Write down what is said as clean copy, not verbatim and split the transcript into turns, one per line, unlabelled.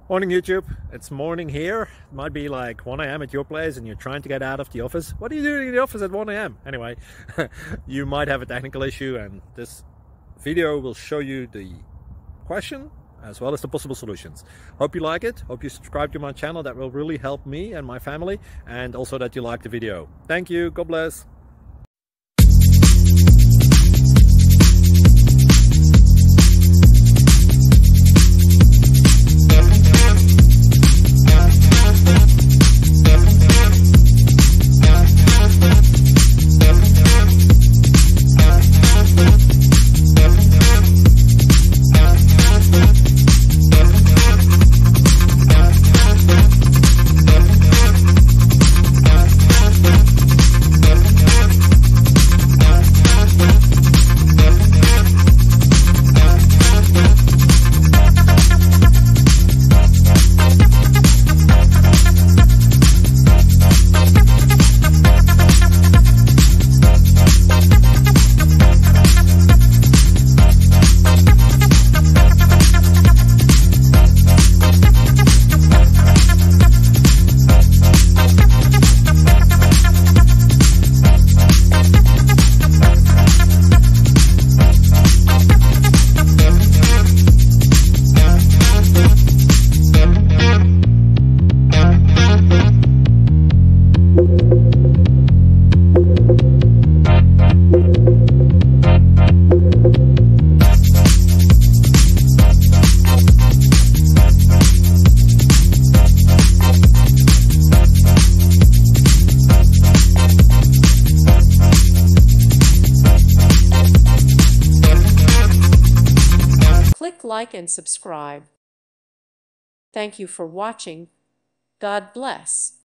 Morning YouTube, it's morning here. It might be like 1 a.m. at your place and you're trying to get out of the office. What are you doing in the office at 1 a.m? Anyway, you might have a technical issue and this video will show you the question as well as the possible solutions. Hope you like it, hope you subscribe to my channel. That will really help me and my family, and also that you like the video. Thank you, God bless.
Click like and subscribe. Thank you for watching. God bless.